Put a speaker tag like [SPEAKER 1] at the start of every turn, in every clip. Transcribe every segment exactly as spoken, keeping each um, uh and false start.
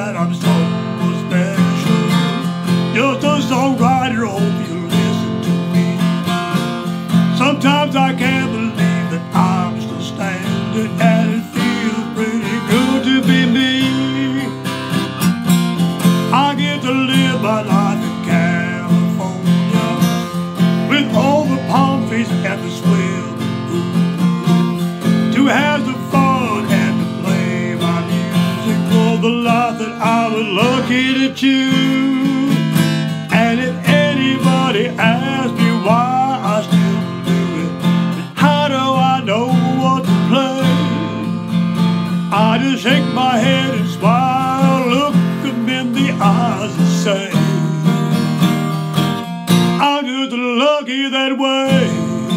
[SPEAKER 1] that I'm so special. Just a songwriter, hope you listen to me. Sometimes I can't believe that I'm still standing, and it feels pretty good to be me. I get to live my life in California with all the palm trees and the swimming pool, to have the fun and to play my music for the life that I was lucky to choose. And if anybody asks me why I still do it, how do I know what to play, I just shake my head and smile, look them in the eyes and say, I'm just lucky that way.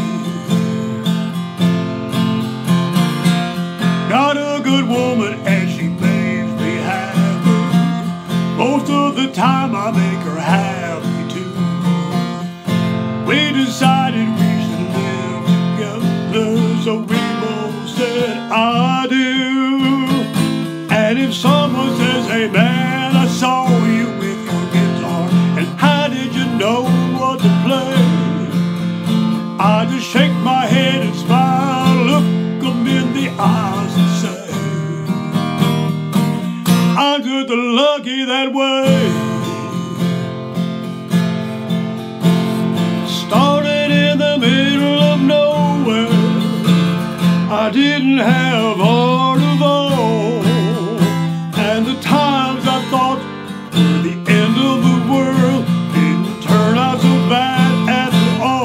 [SPEAKER 1] Got a good woman and she makes me happy. Most of the time I make her happy too. We decided we should live together, so we both said I do. And if someone says, hey man, I saw you with your guitar, and how did you know what to play, I just shake my head and smile, look them in the eyes and say, I'm just lucky that way. Started in the middle of nowhere, I didn't have hard of all, and the times I thought were the end of the world didn't turn out so bad after all.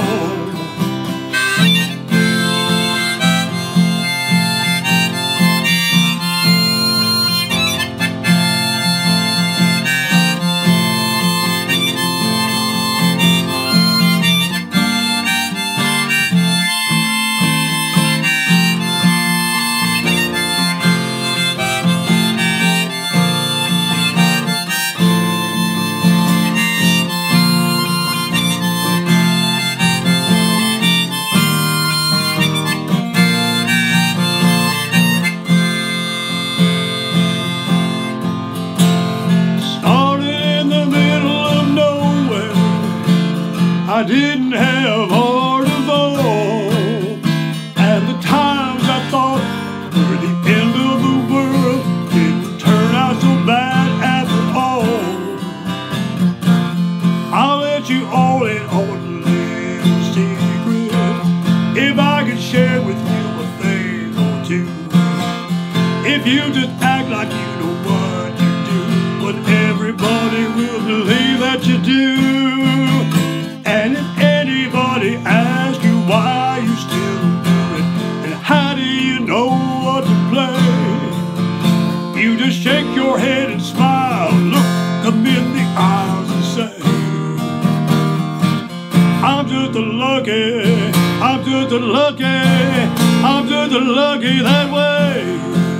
[SPEAKER 1] I didn't have hard of all, and the times I thought were the end of the world didn't turn out so bad after all. I'll let you all in on a little secret, if I could share with you a thing or two. If you just act like you know what you do, but everybody will believe that you do. And if anybody asks you why you still do it, and how do you know what to play, you just shake your head and smile, look them in the eyes and say, I'm just a lucky, I'm just a lucky, I'm just a lucky that way.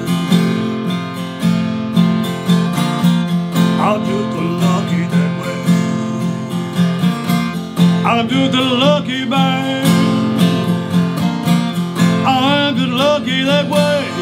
[SPEAKER 1] I'm just a lucky that way. I'm just a lucky man. I'm just lucky that way.